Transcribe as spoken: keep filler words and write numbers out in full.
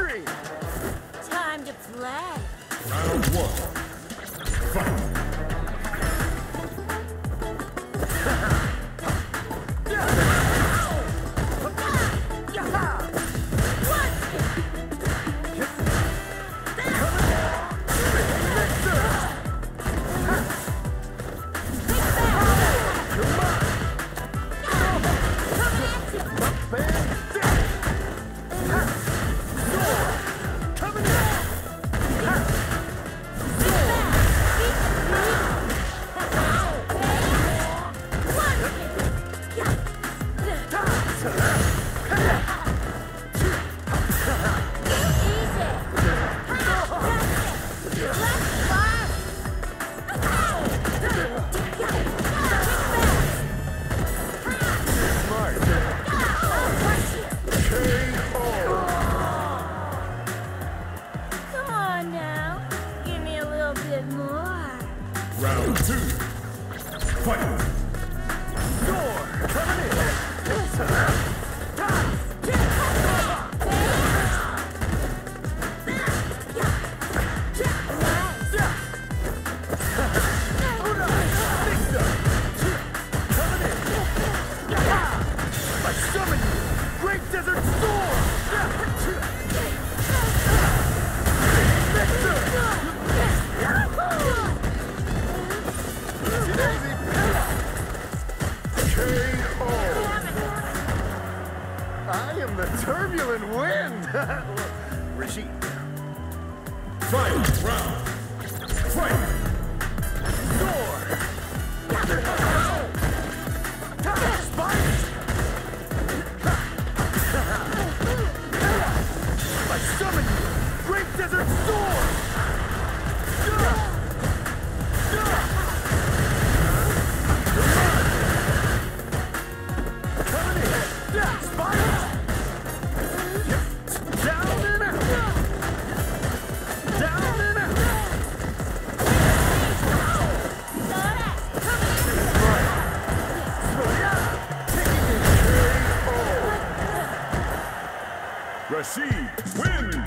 victory! Time to play. Round one. Fight. Round two. Fight. Door coming in. I summon you, Great Desert Storm. I am the turbulent wind! Rashid. Fight round. Fight. Door! I summon you! Great Desert Storm! Rashid wins!